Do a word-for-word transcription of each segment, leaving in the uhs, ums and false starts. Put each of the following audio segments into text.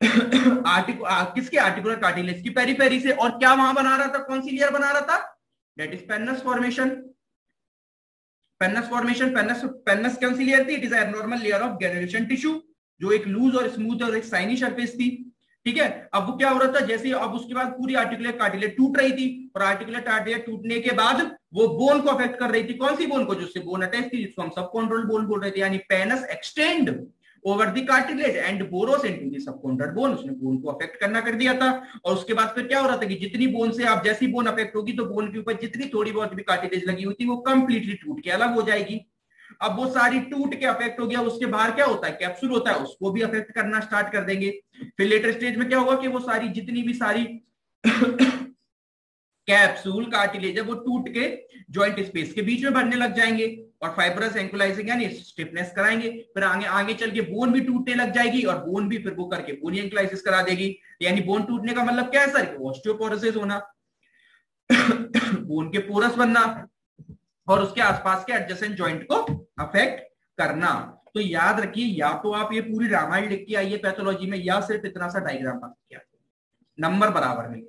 Arctic किसके articular cartilage की periphery से, और क्या वहां बना रहा था, कौन सी लेयर बना रहा था, that is pannus formation. Pannus formation, pannus pannus कौन सी लेयर थी, it is abnormal layer of granulation tissue, जो एक लूज और स्मूथ और एक साइनी सरफेस थी। ठीक है, अब वो क्या हो रहा था, जैसे अब उसके बाद पूरी आर्टिकुलर कार्टिलेज टूट रही थी, और आर्टिकुलर कार्टिलेज टूटने के बाद वो बोन को अफेक्ट कर रही थी, कौन सी बोन को, जिससे बोन अटैच थी, जिसको हम सब कॉन्ट्रोल बोन बोल रहे थे, यानी pannus extend over the cartilage and burrows into the subchondral bone, उसने बोन को अफेक्ट करना कर दिया था। और उसके बाद फिर क्या हो रहा था कि जितनी बोन से आप जैसी बोन अफेक्ट होगी तो बोन के ऊपर जितनी थोड़ी बहुत भी कार्टिलेज लगी हुई थी वो कंप्लीटली टूट के अलग हो जाएगी। अब वो सारी टूट के अफेक्ट हो गया, उसके बाहर क्या होता है, कैप्सूल होता है, उसको भी अफेक्ट करना स्टार्ट कर देंगे। फिर लेटर स्टेज में क्या होगा कि वो सारी जितनी भी सारी कैप्सूल कार्टिलेज है वो टूट के जॉइंट स्पेस के बीच में भरने लग जाएंगे, और फाइब्रस एंकुलाइजिंग यानी स्टिफनेस कराएंगे। फिर आगे आगे चल के बोन भी टूटने लग जाएगी, और बोन भी फिर वो करके बोनी एंकुलाइसिस करा देगी। यानी बोन टूटने का मतलब क्या है सर, ऑस्टियोपोरोसिस होना, बोन के पोरस बनना, और उसके आसपास के एडजेसेंट जॉइंट को अफेक्ट करना। तो याद रखिए, या तो आप ये पूरी रामायण लिख के आइए पैथोलॉजी में, या सिर्फ इतना सा डायग्राम बना के आइए, नंबर बराबर में।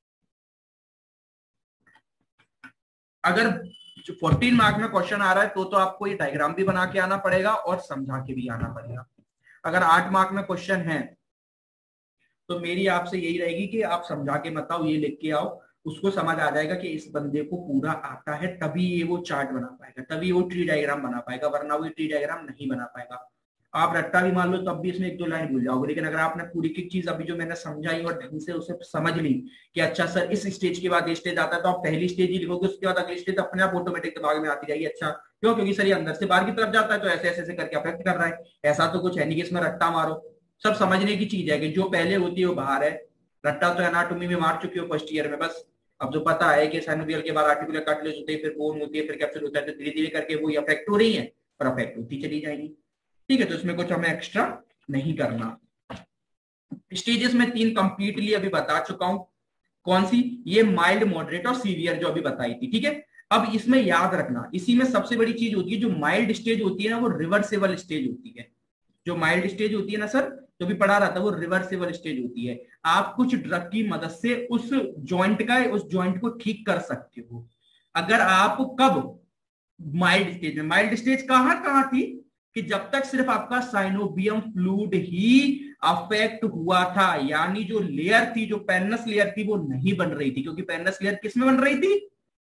अगर फोर्टीन मार्क में क्वेश्चन आ रहा है तो तो आपको ये डायग्राम भी बना के आना पड़ेगा और समझा के भी आना पड़ेगा। अगर आठ मार्क में क्वेश्चन है तो मेरी आपसे यही रहेगी कि आप समझा के मत आओ, ये लिख के आओ, उसको समझ आ जाएगा कि इस बंदे को पूरा आता है, तभी ये वो चार्ट बना पाएगा, तभी वो ट्री डायग्राम बना पाएगा, वरना वो ट्री डायग्राम नहीं बना पाएगा। आप रट्टा भी मान लो तब भी इसमें एक दो लाइन भूल जाओगे, लेकिन अगर आपने पूरी की चीज अभी जो मैंने समझाई और ढंग से उसे समझ ली कि अच्छा सर इस स्टेज के बाद ये स्टेज आता है, तो आप पहली स्टेज ही लिखोगे, उसके बाद अगली स्टेज अपने आप ऑटोमेटिक दिमाग में आती जाएगी। अच्छा क्यों, क्योंकि सर ये अंदर से बाहर की तरफ जाता है तो ऐसे ऐसे करके अफेक्ट कर रहा है, ऐसा तो कुछ है नहीं कि इसमें रट्टा मारो। सब समझने की चीज है कि जो पहले होती है वो बाहर है, रट्टा तो एनाटॉमी में मार चुकी हो फर्स्ट ईयर में, बस अब जो पता है कि साइनोवियल के बाद आर्टिकुलर कार्टिलेज होते हैं, फिर बोन होती है, फिर कैप्सूल होता है, तो धीरे धीरे करके वो अफेक्ट हो रही है और अफेक्ट होती चली जाएगी। ठीक है, तो इसमें कुछ हमें एक्स्ट्रा नहीं करना। स्टेजेस में तीन कंप्लीटली अभी बता चुका हूं, कौन सी, ये माइल्ड, मॉडरेट और सीवियर जो अभी बताई थी। ठीक है, अब इसमें याद रखना, इसी में सबसे बड़ी चीज होती है, जो माइल्ड स्टेज होती है ना वो रिवर्सेबल स्टेज होती है। जो माइल्ड स्टेज होती है ना सर, जो भी पढ़ा रहा था, वो रिवर्सेबल स्टेज होती है। आप कुछ ड्रग की मदद से उस जॉइंट का उस जॉइंट को ठीक कर सकते हो। अगर आप कब, माइल्ड स्टेज में, माइल्ड स्टेज कहां कहां थी कि जब तक सिर्फ आपका साइनोबियम फ्लूइड ही अफेक्ट हुआ था, यानी जो लेयर थी, जो पेनस लेयर थी वो नहीं बन रही थी, क्योंकि पेनस लेयर किस में बन रही थी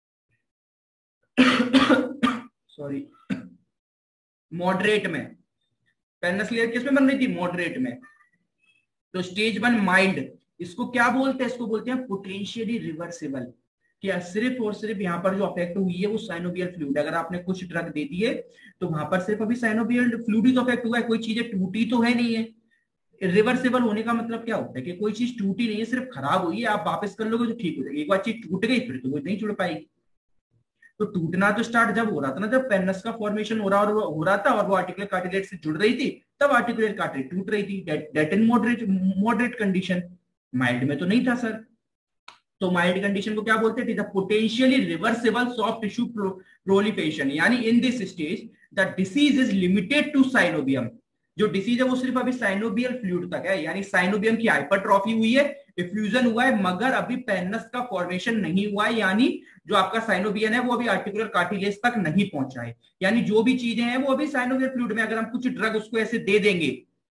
सॉरी मॉडरेट में। पेनस लेयर किस में बन रही थी, मॉडरेट में। तो स्टेज वन माइल्ड, इसको क्या बोलते हैं, इसको बोलते हैं पोटेंशियली रिवर्सिबल। क्या सिर्फ और सिर्फ यहाँ पर जो अफेक्ट हुई है वो साइनोवियल फ्लूइड, अगर आपने कुछ ड्रग दे दिए तो वहां पर सिर्फ अभी साइनोवियल फ्लूइड ही तो अफेक्ट हुआ है, कोई चीजें टूटी तो है नहीं है। रिवर्सिबल होने का मतलब क्या होता है कि कोई चीज टूटी नहीं है, सिर्फ खराब हुई है, आप वापस कर लोगे तो ठीक हो जाएगी। एक बार चीज टूट गई फिर तो वो नहीं जुड़ पाएगी। तो टूटना तो स्टार्ट जब हो रहा था ना, जब पेनस का फॉर्मेशन हो रहा और हो रहा था और वो आर्टिकुलर कार्टिलेज से जुड़ रही थी, तब आर्टिकुलर कार्टिलेज टूट रही थी, that in moderate moderate condition. Mild में तो नहीं था सर। तो माइल्ड कंडीशन को क्या बोलते हैं, potentially reversible soft tissue proliferation, यानी in this stage the disease is limited to synovium. जो डिसीज है वो सिर्फ अभी साइनोबियल फ्लूइड तक है, यानी साइनोबियम की हाइपरट्रॉफी हुई है, इफ्यूजन हुआ है, मगर अभी पेनस का फॉर्मेशन नहीं हुआ है, यानी जो आपका साइनोबियन है वो अभी आर्टिकुलर कार्टिलेज तक नहीं पहुंचा है। यानी जो भी चीजें हैं वो अभी साइनोबियल फ्लूइड में, अगर हम कुछ ड्रग उसको ऐसे दे देंगे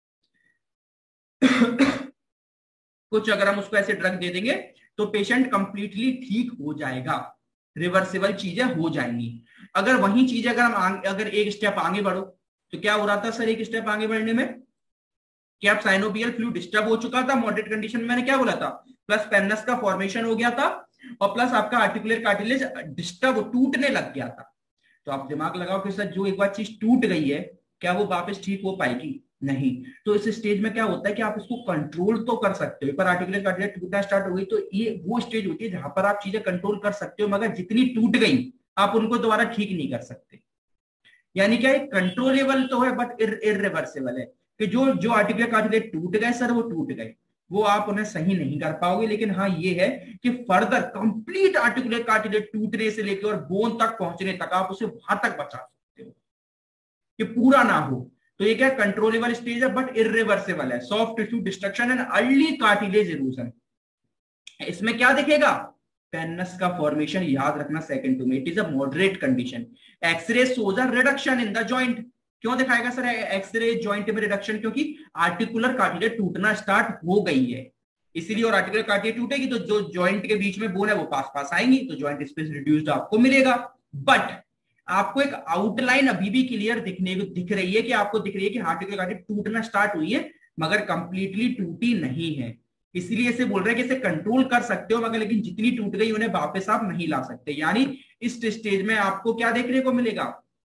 कुछ अगर हम उसको ऐसे ड्रग दे देंगे तो पेशेंट कंप्लीटली ठीक हो जाएगा, रिवर्सिबल चीजें हो जाएंगी। अगर वही चीजें अगर हम अगर एक स्टेप आगे बढ़ो तो क्या हो रहा था सर, एक स्टेप आगे बढ़ने में कि आप साइनोबियल फ्लूइड डिस्टर्ब हो चुका था मॉडरेट कंडीशन में, मैंने क्या बोला था, प्लस पेनस का फॉर्मेशन हो गया था, और प्लस आपका आर्टिकुलर कार्टिलेज डिस्टर्ब टूटने लग गया था। तो आप दिमाग लगाओ कि सर जो एक बार चीज टूट गई है क्या वो वापस ठीक हो पाएगी, नहीं। तो इस स्टेज में क्या होता है कि आप इसको कंट्रोल तो कर सकते हो, पर आर्टिकुलर कार्टिलेज टूटना स्टार्ट हो गई तो ये वो स्टेज होती है जहां पर आप चीजें कंट्रोल कर सकते हो, मगर जितनी टूट गई आप उनको दोबारा ठीक नहीं कर सकते। यानी क्या कंट्रोलेबल तो है बट इररिवर्सिबल है, कि जो जो आर्टिकुलर कार्टिलेज टूट गए सर वो टूट गए, वो आप उन्हें सही नहीं कर पाओगे। लेकिन हाँ ये है कि फर्दर कंप्लीट आर्टिकुलर कार्टिलेज टूटने से लेकर और बोन तक पहुंचने तक आप उसे वहां तक बचा सकते हो कि पूरा ना हो। तो ये क्या कंट्रोलेबल स्टेज है बट इरिवर्सिबल है। Soft tissue destruction and early cartilage erosion. इसमें क्या दिखेगा? पेनस का फॉर्मेशन, याद रखना सेकंड टू में, it is a moderate condition. X-ray shows a reduction in the joint. क्यों दिखाएगा सर एक्सरे जॉइंट में रिडक्शन? क्योंकि आर्टिकुलर कार्टिलेज टूटना स्टार्ट हो गई है इसीलिए, और आर्टिकुलर कार्टिलेज टूटेगी तो जो जॉइंट के बीच में बोन है वो पास पास आएंगी तो जॉइंट स्पेस रिड्यूस्ड आपको मिलेगा। बट आपको एक आउटलाइन अभी भी क्लियर दिखने को दिख रही है कि आपको दिख रही है कि आर्टिकुलर कार्टिलेज टूटना स्टार्ट हुई है मगर कंप्लीटली टूटी नहीं है। इसलिए इसे बोल रहे हैं कि इसे कंट्रोल कर सकते हो मगर लेकिन जितनी टूट गई उन्हें वापस आप नहीं ला सकते। यानी इस स्टेज में आपको क्या देखने को मिलेगा?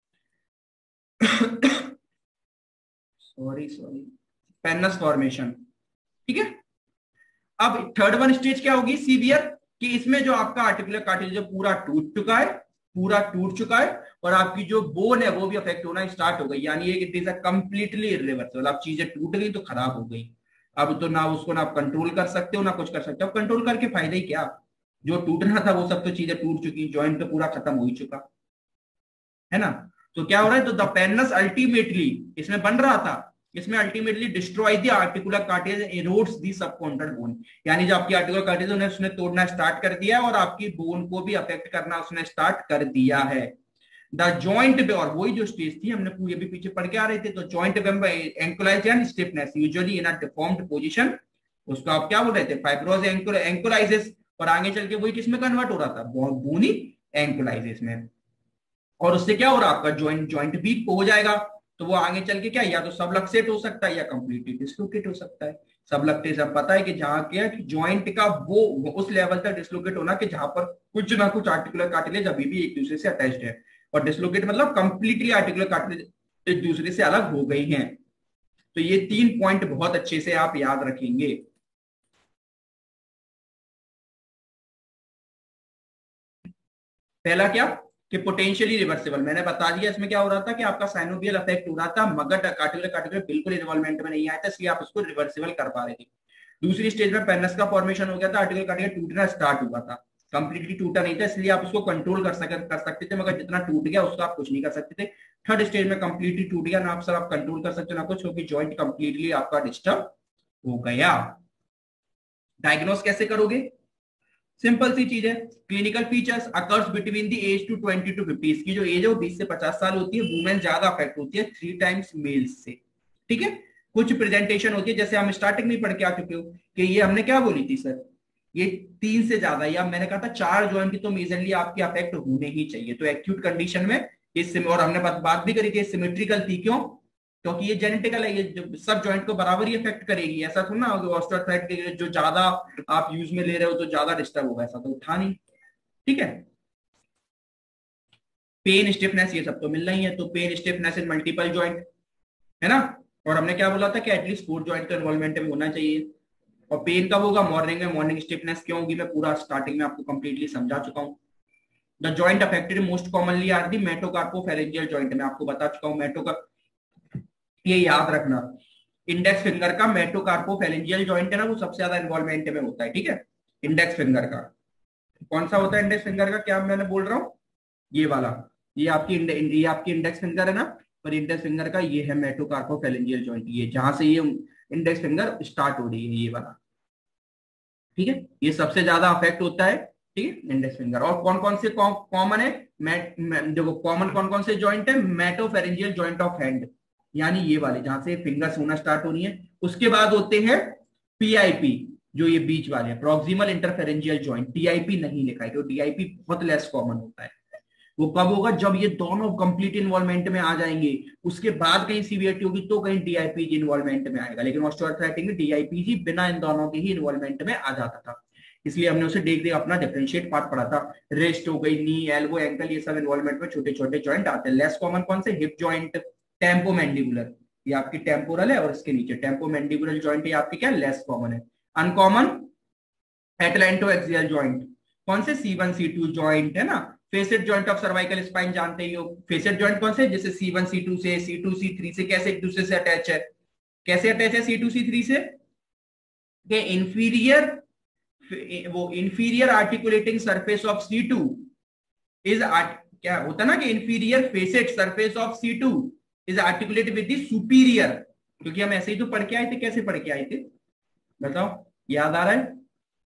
Sorry sorry pannus formation. ठीक है, अब थर्ड वन स्टेज क्या होगी? सीवियर, कि इसमें जो आपका आर्टिकुलर कार्टिलेज पूरा टूट चुका है, पूरा टूट चुका है और आपकी जो बोन है वो भी अफेक्ट होना स्टार्ट हो गई। यानी it is a completely irreversible. अब चीजें टूट गई तो खराब हो गई, अब तो ना उसको ना आप कंट्रोल कर सकते हो ना कुछ कर सकते हो। कंट्रोल करके फायदा ही क्या? जो टूटना था वो सब तो चीजें टूट चुकी, जॉइंट तो पूरा खत्म हो ही चुका है ना। तो क्या हो रहा है? तो द पेनस अल्टीमेटली इसमें बन रहा था, इसमें ultimately destroy the articular cartilage, erodes the subchondral bone. यानी जो आपकी आर्टिकुलर कार्टिलेज उन्हें उसने तोड़ना स्टार्ट कर दिया और आपकी बोन को भी अफेक्ट करना उसने स्टार्ट कर दिया है। द जॉइंट, और वही जो स्टेज थी हमने पूरे भी पीछे पढ़ के आ रहे थे, तो joint ankylose and stiffness usually in a deformed position, उसको आप क्या बोल रहे थे? फाइब्रोज एंकोलाइसिस। और आगे चल के वही किसमें कन्वर्ट हो रहा था? बोनी एंकोलाइसिस में। और उससे क्या हो रहा है? आपका जॉइंट जॉइंट वीक हो जाएगा तो वो आगे चल के क्या, या तो सबलक्सेट हो सकता है या कंप्लीटली डिस्लोकेट हो सकता है। सबलक्सेट सब पता है कि जहां क्या कि जॉइंट का वो उस लेवल तक डिस्लोकेट होना कि जहां पर कुछ ना कुछ आर्टिकुलर कार्टिलेज अभी भी एक दूसरे से अटैच्ड है, और डिस्लोकेट मतलब कंप्लीटली आर्टिकुलर कार्टिलेज एक दूसरे से अलग हो गई हैं। तो ये तीन पॉइंट बहुत अच्छे से आप याद रखेंगे। पहला क्या कि पोटेंशियली रिवर्सिबल, मैंने बता दिया। इसमें क्या हो रहा था कि आपका साइनोवियल अफेक्ट हो रहा था मगर कार्टिकुलर कार्टिकुलर बिल्कुल इन्वॉल्वमेंट में नहीं आया था, इसलिए आप उसको रिवर्सिबल कर पा रहे थे। दूसरी स्टेज में पेनस का फॉर्मेशन हो गया था, आर्टिकुलर कार्टिकुलर टूटना स्टार्ट हुआ था, कंप्लीटली टूटा नहीं था, इसलिए आप उसको कंट्रोल कर सक कर सकते थे मगर जितना टूट गया उसको आप कुछ नहीं कर सकते थे। थर्ड स्टेज में कंप्लीटली टूट गया ना, आप सर आप कंट्रोल कर सकते हो ना कुछ, क्योंकि जॉइंट कंप्लीटली आपका डिस्टर्ब हो गया। डायग्नोस कैसे करोगे? सिंपल सी चीज है, clinical features occurs between the age to twenty to fifty. इसकी जो एज है वो बीस से पचास साल होती है। वुमेन ज्यादा अफेक्ट होती है, थ्री टाइम्स मेल्स से। ठीक है, कुछ प्रेजेंटेशन होती है जैसे हम स्टार्टिंग में पढ़ के आ चुके हो कि ये हमने क्या बोली थी सर, ये तीन से ज्यादा, या मैंने कहा था चार जॉइंट की तो मेजरली आपकी अफेक्ट होने ही चाहिए। तो एक्यूट कंडीशन में इस, और हमने बात भी करी थी सिमेट्रिकल थी, क्यों? क्योंकि ये जेनेटिकल है, ये सब जॉइंट को बराबर ही अफेक्ट करेगी। ऐसा थोड़ा ना होगा ऑस्टियोआर्थराइटिस जो ज्यादा आप यूज में ले रहे हो तो ज्यादा डिस्टर्ब होगा, ऐसा तो था नहीं। ठीक है, पेन स्टिफनेस ये सब तो मिलना ही है, तो pain stiffness in multiple joint है ना। और हमने क्या बोला था कि एटलीस्ट फोर जॉइंट का इन्वॉल्वमेंट में होना चाहिए। और पेन कब होगा? मॉर्निंग में। मॉर्निंग स्टिफनेस क्यों होगी मैं पूरा स्टार्टिंग में आपको कंप्लीटली समझा चुका हूँ। The joint affected most commonly are the metacarpophalangeal joint, में आपको बता चुका हूँ। मेटोका ये याद रखना, इंडेक्स फिंगर का मेटोकार्पोफैरिंजियल जॉइंट है ना, वो सबसे ज्यादा इन्वॉल्वमेंट में होता है। ठीक है, इंडेक्स फिंगर का कौन सा होता है? इंडेक्स फिंगर का क्या मैंने बोल रहा हूँ, ये वाला, ये आपकी ये आपकी इंडेक्स फिंगर है ना, और इंडेक्स फिंगर का ये है मेटोकार्पोफैरिंजियल जॉइंट, ये जहां से ये इंडेक्स फिंगर स्टार्ट हो रही है, ये वाला। ठीक है, ये सबसे ज्यादा अफेक्ट होता है। ठीक है, इंडेक्स फिंगर। और कौन कौन से कॉमन है? देखो कॉमन कौन कौन से जॉइंट है? मेटोफैरिंजियल जॉइंट ऑफ हैंड, यानी ये वाले जहां से फिंगर्स होना स्टार्ट होनी है। उसके बाद होते हैं पीआईपी, जो ये बीच वाले हैं, प्रॉक्सिमल इंटरफेरेंजियल जॉइंट। टीआईपी नहीं लिखा है, तो टीआईपी बहुत लेस कॉमन होता है। वो कब होगा? जब ये दोनों कंप्लीट इन्वॉल्वमेंट में आ जाएंगे, उसके बाद कहीं सीवियरिटी होगी तो कहीं डीआईपीजी इन्वॉल्वमेंट में आएगा। लेकिन ऑस्टियोआर्थराइटिस में डीआईपीजी बिना इन दोनों के ही इन्वॉल्वमेंट में आ जाता था, इसलिए हमने उसे देख देख अपना डिफरेंशिएट पार्ट पढ़ा था। रेस्ट हो गई, नी, एल्बो, एंकल, ये सब इन्वॉल्वमेंट में छोटे छोटे जॉइंट आते हैं। लेस कॉमन कौन से? हिप जॉइंट, टेम्पोमैंडिबुलर, ये आपकी टेम्पोरल है, और इसके नीचे टेम्पोमैंडिबुलर जॉइंट, ये आपकी क्या लेस कॉमन है। अनकॉमन एटलैंटो एक्सियल जॉइंट, कौन से? C one C two joint है ना। Facet joint of cervical spine जानते ही हो। फेसेट जॉइंट कौन से? जैसे सी वन सी टू से, सी टू सी थ्री से कैसे एक दूसरे से अटैच है? कैसे अटैच है सी टू सी थ्री से? के इंफीरियर, वो inferior articulating surface of C two is, क्या होता है ना कि inferior facet surface of C two is articulated with the superior, क्योंकि हम ऐसे ही तो पढ़ के आए थे। कैसे पढ़ के आए थे बताओ, याद आ रहा है?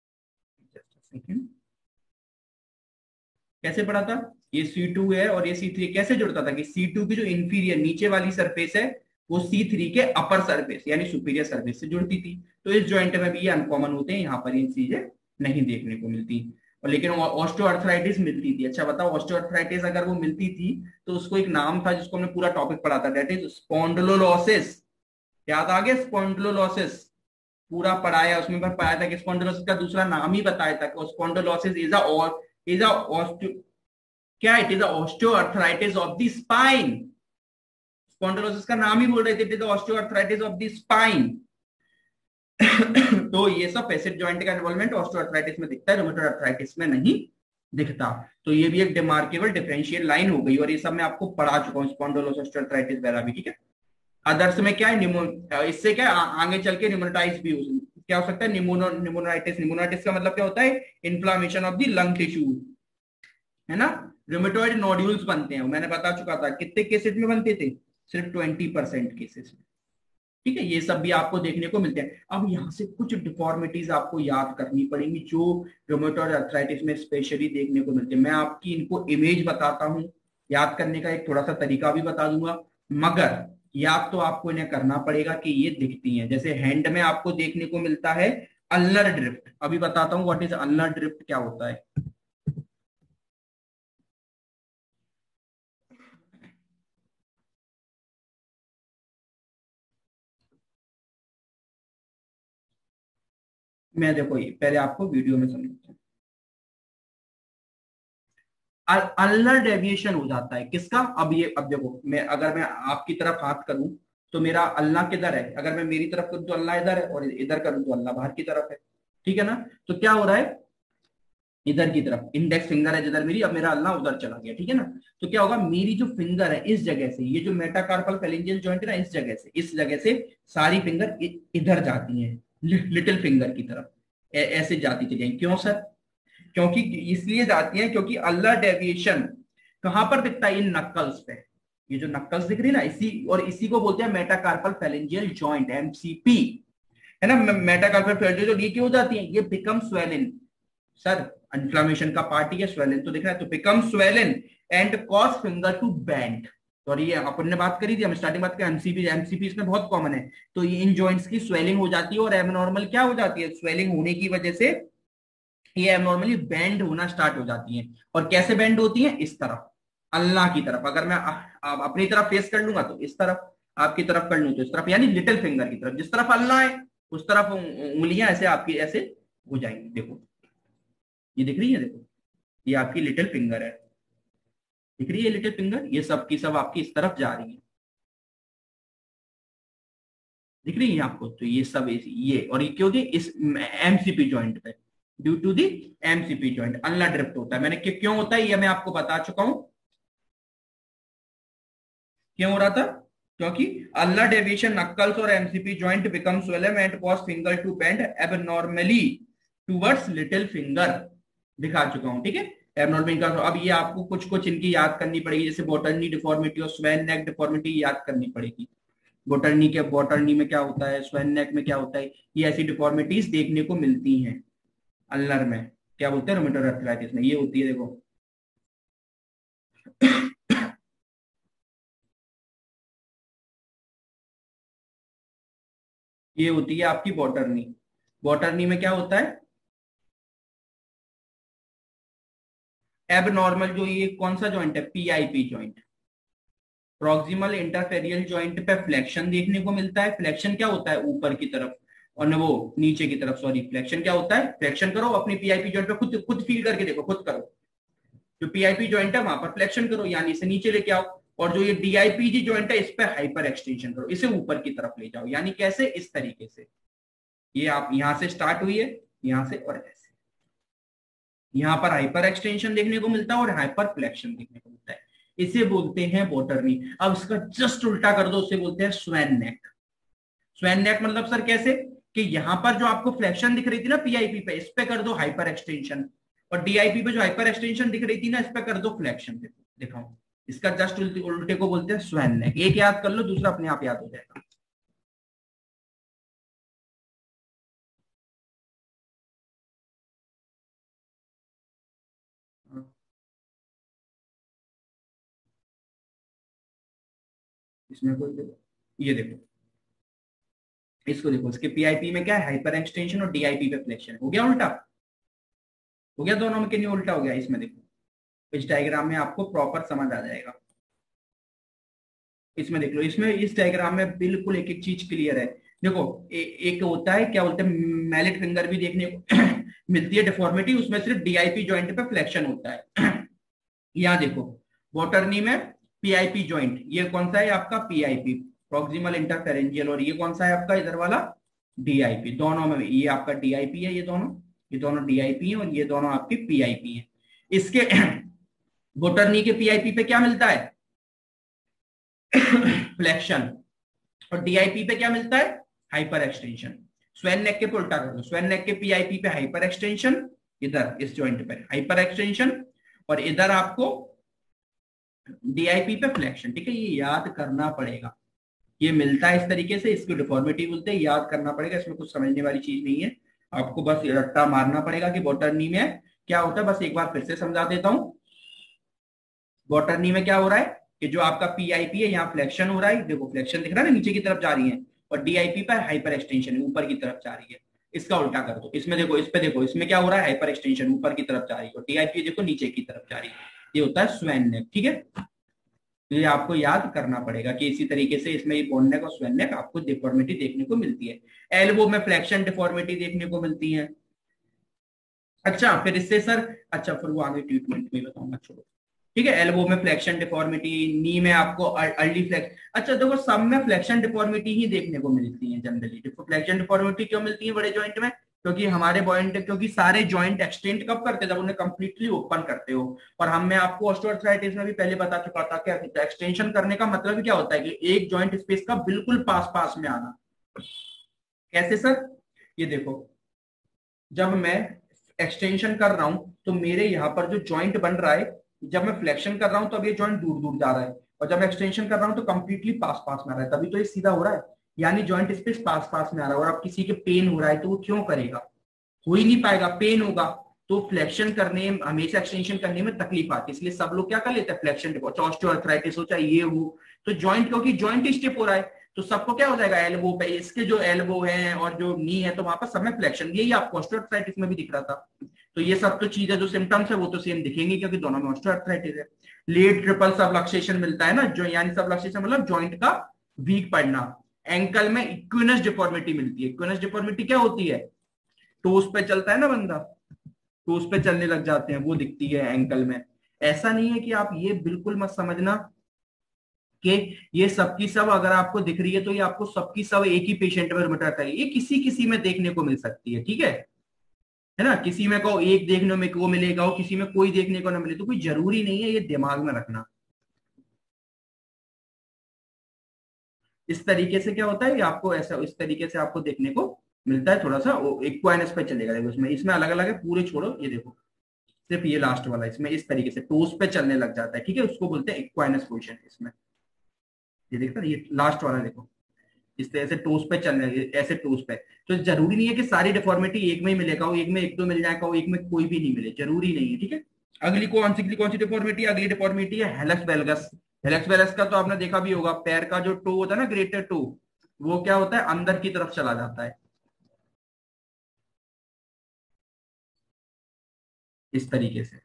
कैसे पढ़ा था? ये सी टू है और ये सी थ्री, कैसे जुड़ता था कि सी टू की जो इंफीरियर नीचे वाली सरफेस है वो सी थ्री के अपर सरफेस यानी सुपीरियर सरफेस से जुड़ती थी। तो इस जॉइंट में भी ये अनकॉमन होते हैं, यहाँ पर ये चीजें नहीं देखने को मिलती। और लेकिन ऑस्टियोआर्थराइटिस मिलती थी। अच्छा बताओ, ऑस्टियोआर्थराइटिस अगर वो मिलती थी तो उसको एक नाम था जिसको हमने पूरा टॉपिक पढ़ा था, दैट इज स्पॉन्डिलोलिसिस। याद आ गया? स्पॉन्डिलोलिसिस पूरा पढ़ाया, उसमें पर पाया था कि स्पॉन्डिलोसिस का दूसरा नाम ही बताया था कि spondylosis is a is a क्या, it is osteoarthritis of the spine. Spondylosis का नाम ही बोल रहे थे, it is osteoarthritis of the spine. तो ये सब फैसेट जॉइंट का इन्वॉल्वमेंट ऑस्टियोआर्थराइटिस में दिखता है, रूमेटॉइड आर्थराइटिस में नहीं दिखता। तो ये भी एक डिमार्केबल डिफरेंशियल लाइन हो गई, और ये सब मैं आपको पढ़ा चुका हूँ, स्पॉन्डिलोसिस ऑस्टियोआर्थराइटिस वगैरह भी। ठीक है, अदर्स में क्या है, इससे क्या आगे चल के निमोनाइटिस भी हो, क्या हो सकता है, निमोनो निमोनाइटिस। निमोनाइटिस का मतलब क्या होता है? Inflammation of the lung tissue, है ना। रूमेटॉइड नोड्यूल्स बनते हैं, मैंने बता चुका था कितने केसेस में बनते थे, सिर्फ ट्वेंटी परसेंट केसेस में। ठीक है, ये सब भी आपको देखने को मिलते हैं। अब यहाँ से कुछ डिफॉर्मिटीज आपको याद करनी पड़ेंगी जो रूमेटॉइड आर्थराइटिस में स्पेशली देखने को मिलते हैं। मैं आपकी इनको इमेज बताता हूँ, याद करने का एक थोड़ा सा तरीका भी बता दूंगा, मगर याद तो आपको इन्हें करना पड़ेगा कि ये दिखती हैं। जैसे हैंड में आपको देखने को मिलता है अल्नर ड्रिफ्ट। अभी बताता हूँ व्हाट इज अल्नर ड्रिफ्ट, क्या होता है। मैं देखो ये पहले आपको वीडियो में समझाता हूँ। अल्नर डेविएशन हो जाता है किसका? अब ये अब देखो, मैं अगर मैं आपकी तरफ हाथ करूं तो मेरा अल्लाह किधर है, अगर मैं मेरी तरफ करूं तो अल्लाह इधर है, और इधर करूं तो अल्लाह बाहर की तरफ है। ठीक है ना। तो क्या हो रहा है, इधर की तरफ इंडेक्स फिंगर है जिधर मेरी, अब मेरा अल्लाह उधर चला गया। ठीक है ना। तो क्या होगा, मेरी जो फिंगर है इस जगह से, ये जो मेटाकार्पल फेलेंजियल जॉइंट है ना, इस जगह से इस जगह से सारी फिंगर इधर जाती हैं, लिटिल फिंगर की तरफ ऐसे जाती चली। क्यों सर? क्योंकि इसलिए जाती है क्योंकि अल्लर डेविएशन कहां पर दिखता है, इन नक्कल्स पे। ये जो नक्कल्स दिख रही है ना, इसी और इसी को बोलते हैं मेटाकार्पल फेलेंजियल जॉइंट, एमसीपी, है ना। मेटाकार्पल फेलेंजियल जॉइंट ये क्यों हो जाती है, ये बिकम स्वेलिन। सर इन्फ्लामेशन का पार्ट ही है, स्वेलिन तो दिख रहा है, तो become swollen and cause finger to bend. और ये अपन ने बात करी थी, हम स्टार्टिंग बात करें एमसीपी, एमसीपी इसमें बहुत कॉमन है। तो ये इन जॉइंट्स की स्वेलिंग हो जाती है, और एबनॉर्मल क्या हो जाती है, स्वेलिंग होने की वजह से ये एबनॉर्मली बेंड होना स्टार्ट हो जाती है। और कैसे बेंड होती है, इस तरफ अल्लाह की तरफ। अगर मैं आप अपनी तरफ फेस कर लूंगा तो इस तरफ, आपकी तरफ कर लूं तो इस तरफ, यानी लिटिल फिंगर की तरफ, जिस तरफ अल्लाह है उस तरफ उंगलियां ऐसे आपकी ऐसे हो जाएंगी। देखो ये दिख रही है, देखो ये आपकी लिटिल फिंगर है, दिख रही है लिटिल फिंगर, ये सब की सब आपकी इस तरफ जा रही है, दिख रही है आपको। तो ये सब ये और ये क्यों, इस एमसीपी जॉइंट पे, due to the MCP joint ulnar drift होता है। मैंने क्यों होता है ये मैं आपको बता चुका हूं, क्यों हो रहा था, क्योंकि अल्नर डेविएशन नक्कल्स और MCP joint become swollen and cause finger to bend abnormally towards little finger, दिखा चुका हूं। ठीक है, एबनॉर्मल का। अब ये आपको कुछ कुछ इनकी याद करनी पड़ेगी, जैसे बोटर्नी डिफॉर्मिटी और स्वैन नेक डिफॉर्मिटी याद करनी पड़ेगी। बोटर्नी के बोटर्नी में क्या होता है, स्वैन नेक में क्या होता है, ये ऐसी डिफॉर्मिटीज देखने को मिलती हैं अल्नर में, क्या बोलते हैं रूमेटॉइड आर्थराइटिस में, ये होती है। देखो ये होती है आपकी बॉटर्नी। बॉटर्नी में क्या होता है, एबनॉर्मल जो ये कौन सा जॉइंट है, PIP joint, proximal interphalangeal joint पे फ्लेक्शन देखने को मिलता है। फ्लेक्शन क्या होता है, ऊपर की तरफ, और वो नीचे की तरफ, सॉरी फ्लेक्शन क्या होता है, फ्लेक्शन करो अपनी पीआईपी जॉइंट पे, खुद खुद फील करके देखो, खुद करो, जो पीआईपी जॉइंट है वहां पर फ्लेक्शन करो, यानी इसे नीचे लेके आओ। और जो ये डीआईपीजी जॉइंट है इस पे हाइपर एक्सटेंशन करो, इसे ऊपर की तरफ ले जाओ, यानी कैसे, इस तरीके से। ये आप यहां से स्टार्ट हुई है, यहां से और ऐसे, यहां पर हाइपर एक्सटेंशन देखने को मिलता है और हाइपर फ्लेक्शन देखने को मिलता है, इसे बोलते हैं बॉटर्नी। अब इसका जस्ट उल्टा कर दो, उसे बोलते हैं स्वैन नेक। स्वैन नेक मतलब सर कैसे, कि यहां पर जो आपको फ्लेक्शन दिख रही थी ना पीआईपी पे, इस पे कर दो हाइपर एक्सटेंशन, और डीआईपी पे जो हाइपर एक्सटेंशन दिख रही थी ना, इस पे कर दो फ्लेक्शन। देखो दिखाओ, इसका जस्ट उल्टे उल्टे को बोलते हैं स्वैन नेक। एक याद कर लो, दूसरा अपने आप याद हो जाएगा। इसमें कोई देखो, ये देखो, इसको देखो, इसके पीआईपी में क्या है, हाइपर एक्सटेंशन, और डीआईपी पे फ्लेक्शन। हो गया उल्टा, हो गया दोनों में, कि नहीं उल्टा हो गया? इसमें देखो, इस डायग्राम में आपको प्रॉपर समझ आ जाएगा। इसमें देख लो, इसमें इस डायग्राम में बिल्कुल एक एक चीज क्लियर है। देखो, ए, एक होता है, क्या बोलते हैं, मैलेट फिंगर भी देखने को मिलती है डिफॉर्मिटी, उसमें सिर्फ डीआईपी जॉइंट पे फ्लेक्शन होता है। यहाँ देखो, बॉटरनी में पीआईपी जॉइंट, ये कौन सा है आपका? PIP, proximal interphalangeal. और ये कौन सा है आपका इधर वाला? डीआईपी। दोनों में ये आपका डीआईपी है, ये दोनों, ये दोनों डीआईपी है, और ये दोनों आपकी पीआईपी है। इसके बोटरनी के पीआईपी पे क्या मिलता है? फ्लेक्शन। और डीआईपी पे क्या मिलता है? Hyper extension. स्वेन नेक के पे उल्टा कर दो, स्वेन नेक के पीआईपी पे हाइपर एक्सटेंशन, इधर इस जॉइंट पे हाइपर एक्सटेंशन, और इधर आपको डीआईपी पे फ्लेक्शन। ठीक है, ये याद करना पड़ेगा। ये मिलता है इस तरीके से, इसको डिफॉर्मिटी बोलते हैं, याद करना पड़ेगा। इसमें कुछ समझने वाली चीज नहीं है, आपको बस रट्टा मारना पड़ेगा कि बॉटरनी में क्या होता है। बस एक बार फिर से समझा देता हूं। बॉटरनी में क्या हो रहा है कि जो आपका पीआईपी है, यहाँ फ्लेक्शन हो रहा है, देखो फ्लेक्शन दिख रहा है ना, नीचे की तरफ जा रही है, और डीआईपी पर हाइपर एक्सटेंशन ऊपर की तरफ जा रही है। इसका उल्टा कर दो, इसमें देखो, इस पे देखो, इसमें क्या हो रहा है? हाइपर एक्सटेंशन ऊपर की तरफ जा रही है, और डीआईपी देखो नीचे की तरफ जा रही है। ये होता है स्वेन नेक। ठीक है, तो ये आपको याद करना पड़ेगा कि इसी तरीके से इसमें बोन नेक और स्वेन नेक आपको डिफॉर्मिटी देखने को मिलती है। एल्बो में फ्लेक्शन डिफॉर्मिटी देखने को मिलती है। अच्छा, फिर इससे सर, अच्छा फिर वो आगे ट्रीटमेंट में बताऊंगा, छोड़ो। ठीक है, एल्बो में फ्लेक्शन डिफॉर्मिटी, नी में आपको अर्ली फ्लेक्स। अच्छा देखो, सब में फ्लेक्शन डिफॉर्मिटी ही देखने को मिलती है जनरली। फ्लेक्शन डिफॉर्मिटी क्यों मिलती है बड़े जॉइंट में? क्योंकि हमारे पॉइंट, क्योंकि सारे जॉइंट एक्सटेंड कब करते हैं? जब उन्हें कंप्लीटली ओपन करते हो। और हम, मैं आपको ऑस्टियोआर्थराइटिस में भी पहले बता चुका था क्या एक्सटेंशन करने का मतलब क्या होता है, कि एक जॉइंट स्पेस का बिल्कुल पास पास में आना। कैसे सर? ये देखो, जब मैं एक्सटेंशन कर रहा हूं तो मेरे यहाँ पर जो जॉइंट बन रहा है, जब मैं फ्लेक्शन कर रहा हूं तो अब ये जॉइंट दूर दूर जा रहा है, और जब एक्सटेंशन कर रहा हूं तो कंप्लीटली पास पास में आ रहा है, तभी तो ये सीधा हो रहा है। यानी जॉइंट स्पेस पास पास में आ रहा है। और अब किसी के पेन हो रहा है तो वो क्यों करेगा? हो ही नहीं पाएगा, पेन होगा। तो फ्लेक्शन करने, हमेशा एक्सटेंशन करने में तकलीफ आती है, इसलिए सब लोग क्या कर लेते हैं? फ्लेक्शन, ऑस्टियोआर्थराइटिस हो चाहे ये हो, तो जॉइंट, क्योंकि जॉइंट स्टिफ हो रहा है, तो सबको क्या हो जाएगा? एल्बो पे, इसके जो एल्बो है और जो नी है, तो वहां पर सब में फ्लेक्शन। यही आपको ऑस्टियोआर्थराइटिस में भी दिख रहा था। तो ये सब तो चीजें, जो सिम्टम्स है वो तो सेम दिखेंगे, क्योंकि दोनों में ऑस्टियोआर्थराइटिस है। लेट ट्रिपल सबलक्सेशन मिलता है ना, जो यानी सबलक्सेशन मतलब जॉइंट का वीक पड़ना। एंकल में इक्विनस डिफॉर्मिटी मिलती है। इक्विनस डिफॉर्मिटी क्या होती है? टोस पे चलता है ना बंदा, टोस पे चलने लग जाते हैं, वो दिखती है एंकल में। ऐसा नहीं है कि आप ये बिल्कुल मत समझना कि ये सबकी सब अगर आपको दिख रही है तो ये आपको सबकी सब एक ही पेशेंट में रुमेटॉइड आर्थराइटिस है। ये किसी किसी में देखने को मिल सकती है। ठीक है है ना, किसी में को एक देखने में को मिलेगा, और किसी में कोई देखने को ना मिले, तो कोई जरूरी नहीं है, ये दिमाग में रखना। इस तरीके से क्या होता है, आपको ऐसा, इस तरीके से आपको देखने को मिलता है। थोड़ा सा इक्वाइनस पे चलेगा, देखो इसमें इसमें अलग अलग है, पूरे छोड़ो, ये देखो सिर्फ ये लास्ट वाला, इसमें इस तरीके से टोस पे चलने लग जाता है। ठीक है, उसको बोलते हैं इक्वाइनस पोजिशन। इसमें ये देखो, ये लास्ट वाला देखो, इस तरह से टोस पे चलने, ऐसे टोस पे। तो जरूरी नहीं है कि सारी डिफॉर्मिटी एक में ही मिलेगा, वो एक में एक दो मिल जाएगा, वो एक में कोई भी नहीं मिले, जरूरी नहीं है। ठीक है, अगली कौन सी कौन सी डिफॉर्मिटी? अगली डिफॉर्मिटी है हेलक्स वेलगस। हेलक्स वेलगस का तो आपने देखा भी होगा, पैर का जो टो होता है ना, ग्रेटर टो, वो क्या होता है? अंदर की तरफ चला जाता है, इस तरीके से,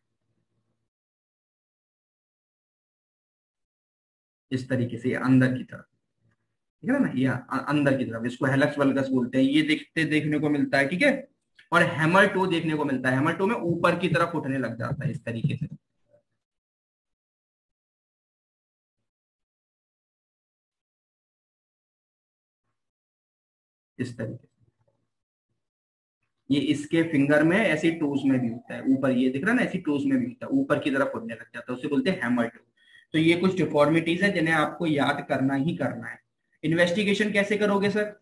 इस तरीके से, ये अंदर की तरफ। ठीक है ना, ये अ- अंदर की तरफ, इसको हेलक्स वल्गस बोलते हैं। ये देखते देखने को मिलता है। ठीक है, और हैमर टो देखने को मिलता है। हैमर टो में ऊपर की तरफ उठने लग जाता है, इस तरीके से, इस तरीके से। ये इसके फिंगर में, ऐसी टोज में भी होता है, ऊपर ये दिख रहा है ना, ऐसी टोज में भी होता है, ऊपर की तरफ उठने लग जाता है, उसे बोलते हैं हैमर टो। तो ये कुछ डिफॉर्मिटीज है जिन्हें आपको याद करना ही करना है। इन्वेस्टिगेशन कैसे करोगे सर?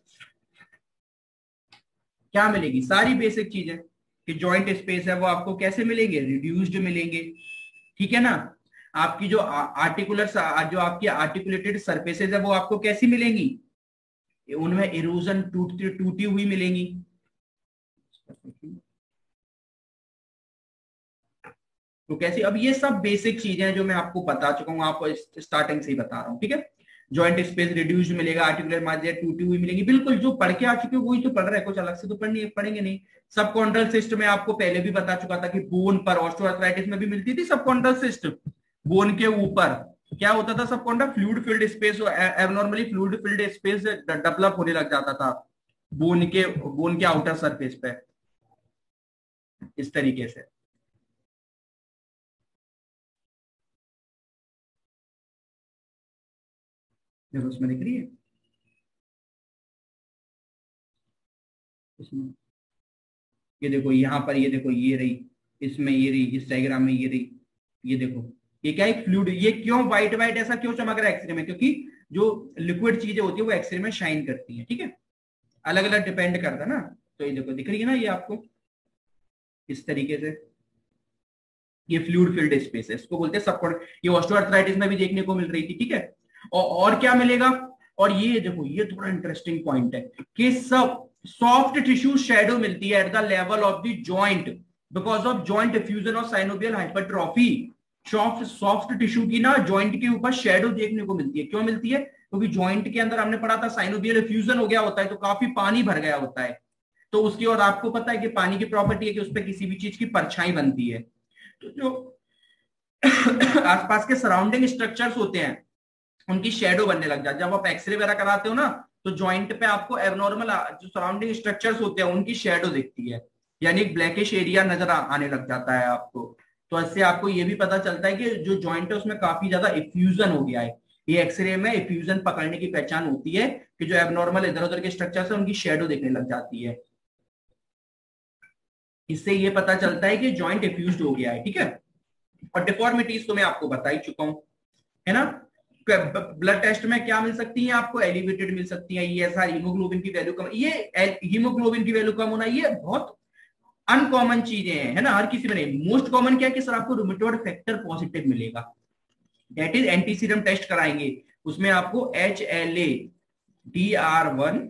क्या मिलेगी? सारी बेसिक चीजें, कि जॉइंट स्पेस है वो आपको कैसे मिलेंगे? रिड्यूस्ड मिलेंगे। ठीक है ना, आपकी जो आर्टिकुलर जो आपकी आर्टिकुलेटेड सरफेसेज है वो आपको कैसी मिलेंगी, उनमें इरोजन टूटती टूटी हुई मिलेंगी। तो कैसी, अब ये सब बेसिक चीजें हैं जो मैं आपको बता चुका हूं, आपको स्टार्टिंग से ही बता रहा हूं, ठीक है। जॉइंट स्पेस रिड्यूस्ड मिलेगा, आर्टिकुलर मार्जिन टूटी हुई मिलेगी, बिल्कुल जो पढ़ के आ चुके हो वही तो पढ़ रहे हैं, कुछ अलग से तो पढ़नी पढ़ेंगे नहीं। सब कॉन्ट्रल सिस्ट में आपको पहले भी बता चुका था कि बोन पर ऑस्टियोआर्थराइटिस में भी मिलती थी सब कॉन्ट्रल सिस्ट। बोन के ऊपर क्या होता था, subchondral fluid filled space, abnormally fluid filled space develop होने लग जाता था बोन के बोन के आउटर सरफेस पे, इस तरीके से। देखो उसमें दिख रही है, इसमें ये देखो, यहाँ पर ये देखो, ये रही, इसमें ये रही, इस डायग्राम में ये रही, ये देखो, ये क्या है, फ्लूइड। ये क्यों व्हाइट व्हाइट ऐसा क्यों चमक रहा है एक्सरे में, क्योंकि जो लिक्विड चीजें होती है वो एक्सरे में शाइन करती है, ठीक है, अलग अलग डिपेंड करता है ना। तो ये देखो दिख रही है ना ये आपको इस तरीके से, ये फ्लूइड फिल्ड स्पेस है, इसको बोलते हैं सबकॉन्ट्रैक्टाइल। ये ऑस्टियोआर्थराइटिस में भी देखने को मिल रही थी, ठीक है। और, और क्या मिलेगा, और ये देखो ये थोड़ा इंटरेस्टिंग पॉइंट है कि सब सॉफ्ट टिश्यू शैडो मिलती है at the level of the joint because of joint diffusion of synovial hypertrophy. Soft soft tissue की ना जॉइंट के ऊपर शैडो देखने को मिलती है, क्यों मिलती है, क्योंकि तो जॉइंट के अंदर हमने पढ़ा था साइनोवियल फ्यूजन हो गया होता है, तो काफी पानी भर गया होता है, तो उसकी, और आपको पता है कि पानी की प्रॉपर्टी है कि उस पर किसी भी चीज की परछाई बनती है, तो जो आसपास के सराउंडिंग स्ट्रक्चर्स होते हैं उनकी शेडो बनने लग जाती है। जब आप एक्सरे वगैरह कराते हो ना तो जॉइंट पे आपको एबनॉर्मल जो सराउंडिंग स्ट्रक्चर्स होते हैं उनकी शेडो दिखती है, यानी एक ब्लैकिश एरिया नजर आने लग जाता है आपको। तो इससे आपको ये भी पता चलता है कि जो जॉइंट है उसमें काफी ज्यादा इफ्यूजन हो गया है। ये एक्सरे में इफ्यूजन पकड़ने की पहचान होती है कि जो एबनॉर्मल इधर उधर के स्ट्रक्चर्स है उनकी शेडो दिखने लग जाती है। इससे ये पता चलता है कि जॉइंट इफ्यूज्ड हो गया है, ठीक है। और डिफॉर्मिटीज तो मैं आपको बता ही चुका हूं, है ना। ब्लड टेस्ट में क्या मिल सकती है आपको, एलिवेटेड मिल सकती है, ये ऐसा हीमोग्लोबिन की वैल्यू कम, ये हीमोग्लोबिन की वैल्यू कम होना ये बहुत अनकॉमन चीजें हैं, है ना, हर किसी में नहीं। मोस्ट कॉमन क्या है कि सर आपको रूमेटॉइड फैक्टर पॉजिटिव मिलेगा, दैट इज एंटीसीरम टेस्ट कराएंगे, उसमें आपको H L A D R one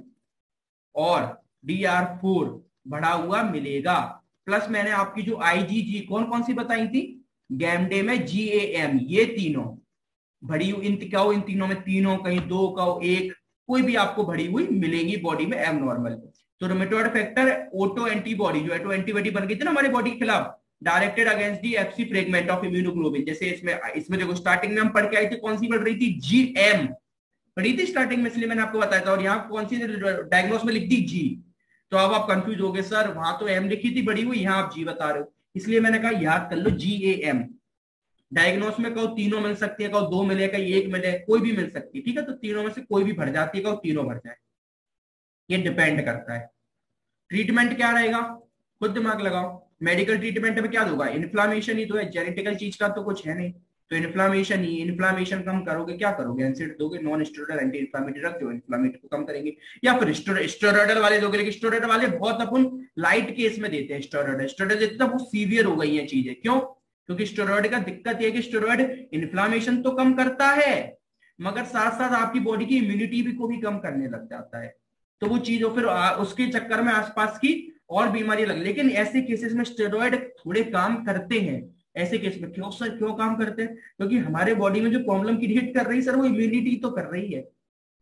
और डी आर फोर बढ़ा हुआ मिलेगा, प्लस मैंने आपकी जो आईजीजी कौन कौन सी बताई थी, गैमडे में जी ए एम, ये तीनों भरी हुई, इन क्या हो, इन तीनों में तीनों कहीं दो का एक, कोई भी आपको भरी हुई मिलेंगी बॉडी में एबनॉर्मल। तो रूमेटॉइड फैक्टर ऑटो एंटीबॉडी जो ऑटो एंटीबॉडी बन गई थी ना हमारे बॉडी के खिलाफ, directed against the FC fragment of immunoglobulin, जैसे इसमें इसमें देखो स्टार्टिंग में हम पढ़ के आए थे, कौन सी पढ़ रही थी, जी एम पढ़ी थी स्टार्टिंग में, इसलिए मैंने आपको बताया था, और यहाँ कौन सी डायग्नोस में लिख दी जी। तो अब आप कंफ्यूज हो गए, सर वहां तो एम लिखी थी बड़ी हुई, यहाँ आप जी बता रहे हो, इसलिए मैंने कहा याद कर लो जी ए एम। डायग्नोस में कहो तीनों मिल सकती है, कहो दो मिले, कहीं एक मिले, कोई भी मिल सकती है, ठीक है। तो तीनों में से कोई भी भर जाती है, कहो तीनों भर जाए, ये डिपेंड करता है। ट्रीटमेंट क्या रहेगा, खुद दिमाग लगाओ। मेडिकल ट्रीटमेंट में क्या दूंगा, इन्फ्लामेशन ही तो है, जेनेटिकल चीज का तो कुछ है नहीं, तो इन्फ्लामेशन ही, इन्फ्लामेशन कम करोगे क्या करोगे, एनसीड दोगे, non steroidal anti inflammatory drug जो इन्फ्लामेशन को कम करेंगे, या फिर स्टेरॉइडल वाले दोगे, लेकिन स्टेरॉइडल वाले बहुत अपन लाइट केस में देते हैं, स्टेरॉइड स्टेरॉइड देते हैं बहुत सीवियर हो गई है चीजें, क्यों, क्योंकि स्टेरॉइड का दिक्कत यह है कि स्टेरॉइड इन्फ्लामेशन तो कम करता है मगर साथ साथ आपकी बॉडी की इम्यूनिटी भी को भी कम करने लग जाता है, तो वो चीज फिर उसके चक्कर में आसपास की और बीमारी लग। लेकिन ऐसे केसेस में स्टेरॉइड थोड़े काम करते हैं, ऐसे केस में क्यों सर, क्यों काम करते हैं, क्योंकि हमारे बॉडी में जो प्रॉब्लम क्रिएट कर रही है सर वो इम्यूनिटी तो कर रही है,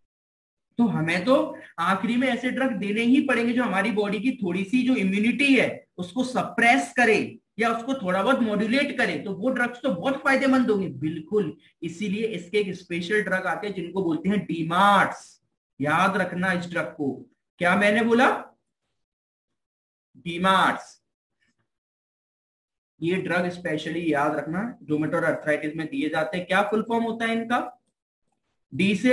तो हमें तो आखिरी में ऐसे ड्रग देने ही पड़ेंगे जो हमारी बॉडी की थोड़ी सी जो इम्यूनिटी है उसको सप्रेस करे या उसको थोड़ा बहुत मॉड्यूलेट करे, तो वो ड्रग्स तो बहुत फायदेमंद होंगे, बिल्कुल। इसीलिए इसके एक स्पेशल ड्रग आते हैं जिनको बोलते हैं डीमार्ट्स, याद रखना इस ड्रग को, क्या मैंने बोला, डीमार्ट्स। ये ड्रग स्पेशली याद रखना रूमेटॉइड अर्थराइटिस में दिए जाते हैं। क्या फुल फॉर्म होता है इनका, डी से